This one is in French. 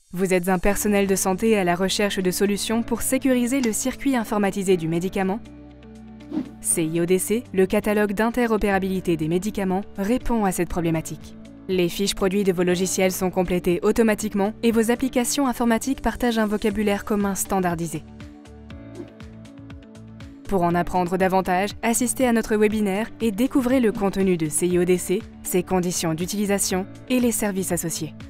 Vous êtes un personnel de santé à la recherche de solutions pour sécuriser le circuit informatisé du médicament? CIODC, le catalogue d'interopérabilité des médicaments, répond à cette problématique. Les fiches produits de vos logiciels sont complétées automatiquement et vos applications informatiques partagent un vocabulaire commun standardisé. Pour en apprendre davantage, assistez à notre webinaire et découvrez le contenu de CIODC, ses conditions d'utilisation et les services associés.